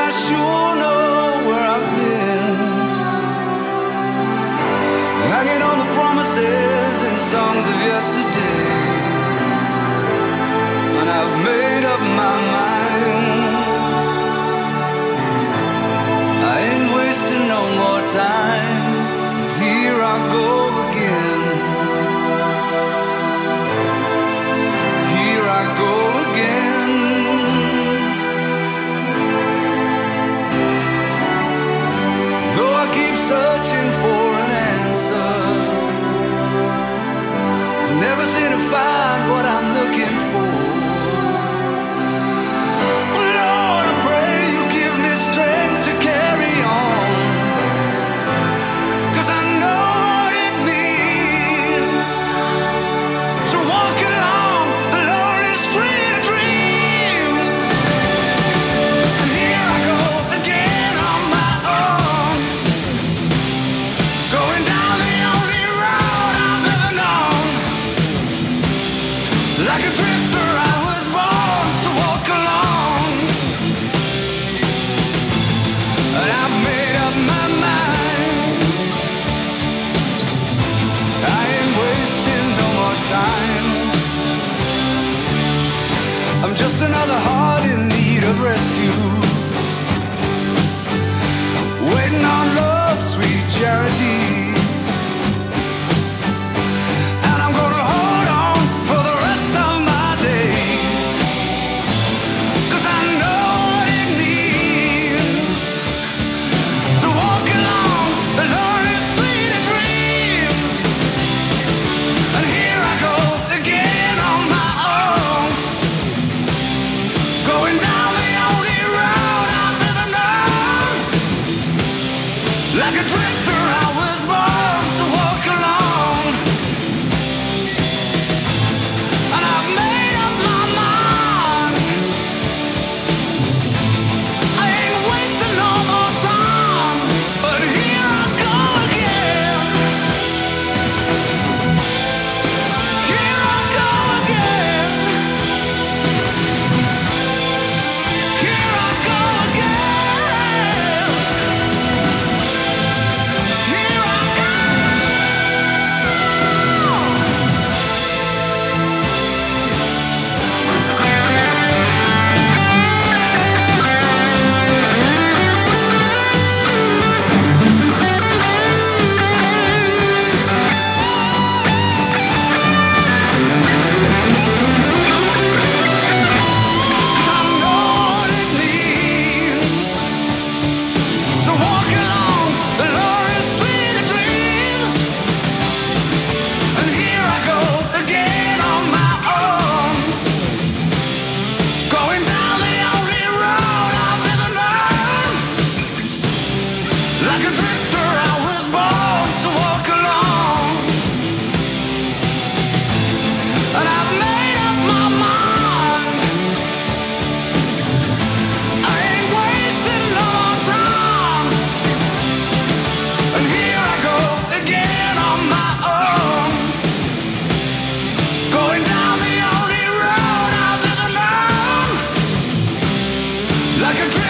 I sure know where I've been, hanging on the promises and songs of yesterday. And I've made up my mind, I ain't wasting no more time. Here I go again, here I go again. Though I keep searching for an answer, I never seem to find what I'm looking for. Lord, I pray you give me strength to carry on, 'cause I know what it means to walk along the lonely street of dreams. And here I go again on my own, going down the only road I've ever known. Like a drifter I was born to walk along, and I've made up my mind, I ain't wasting no more time. I'm just another heart in need of rescue, waiting on love's sweet charity. And I'm gonna hold on for the rest of my days, 'cause I know what it means to walk along the lonely street of dreams. And here I go again on my own, going down the only road I've ever known. Like a drifter I was born to walk along, and I've made up my mind, I ain't wasting no more time. But here I go again, here I go again, here I go again, here I go. Cause I know what it means to walk along the lonely street of dreams. And here I go again on my own, going down the only road I've ever known. Like a drifter I was born to walk along, and I've made up my mind, I ain't wasting no more time. And here I go again on my own, going down the only road I've ever known. Like a